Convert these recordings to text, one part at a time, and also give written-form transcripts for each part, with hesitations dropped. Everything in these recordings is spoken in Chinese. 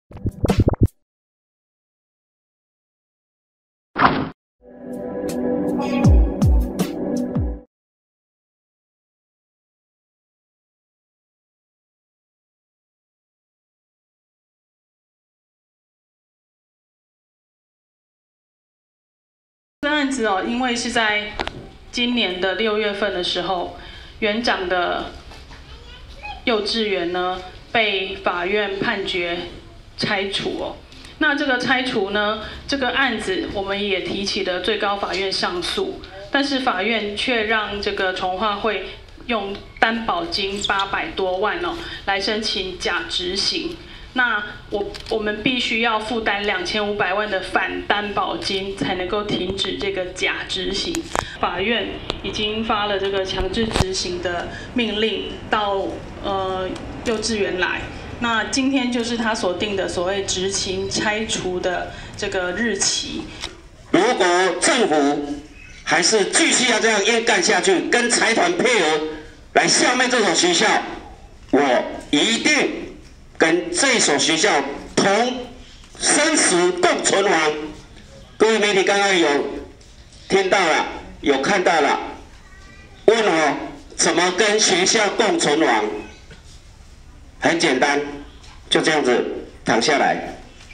这案子因为是在今年的6月份的时候，园长的幼稚园呢被法院判决拆除那这个拆除呢，这个案子我们也提起了最高法院上诉，但是法院却让这个重划会用担保金800多万来申请假执行。那我们必须要负担2500万的反担保金，才能够停止这个假执行。法院已经发了这个强制执行的命令到幼稚园来。那今天就是他所定的所谓执行拆除的这个日期。 如果政府还是继续要这样硬干下去，跟财团配合来消灭这所学校，我一定跟这所学校同生死共存亡。各位媒体刚刚有听到了，有看到了，问我怎么跟学校共存亡？很简单，就这样子躺下来。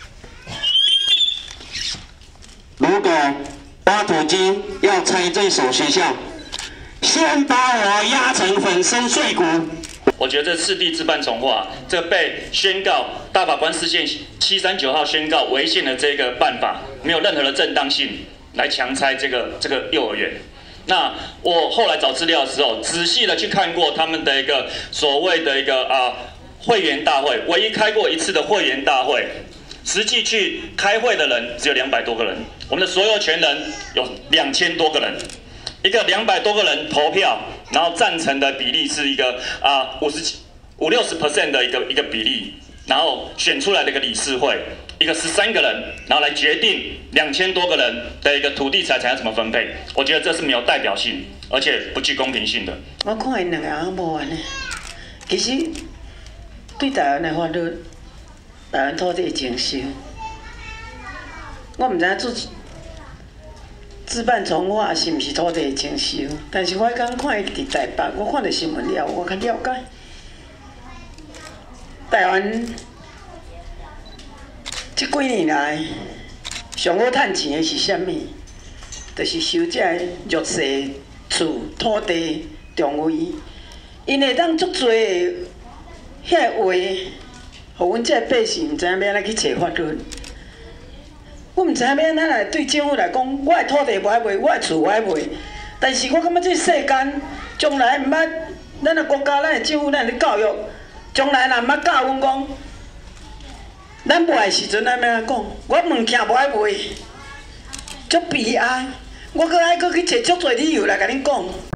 如果挖土机要拆这所学校，先把我压成粉身碎骨。 我觉得这次第自办重划，这被宣告大法官释宪739号宣告违宪的这个办法，没有任何的正当性来强拆这个幼儿园。那我后来找资料的时候，仔细的去看过他们的一个所谓的一个会员大会，唯一开过一次的会员大会，实际去开会的人只有200多个人，我们的所有权人有2000多个人，一个200多个人投票，然后赞成的比例是一个50-60% 的一个比例，然后选出来的一个理事会，一个13个人，然后来决定2000多个人的一个土地财产要怎么分配。我觉得这是没有代表性，而且不具公平性的。 我看因两个人无安尼，其实对台湾的法律、台湾土地征收，我唔知影自办重划是毋是土地征收，但是我刚看伊伫台北，我看到新闻了，我较了解。台湾这几年来上好趁钱的是啥物？就是收这弱势厝土地中位，因会当足多的遐话，互阮这百姓毋知影要安怎去找法律。我毋知影要安怎来对政府来讲，我的土地无爱卖，我的厝无爱卖。但是我感觉这世间将来毋捌，咱的国家、咱的政府、咱的教育，将来若毋捌教阮讲，咱卖的时阵咱要安怎讲？我物件无爱卖，足悲哀。我搁爱去找足多理由来甲恁讲。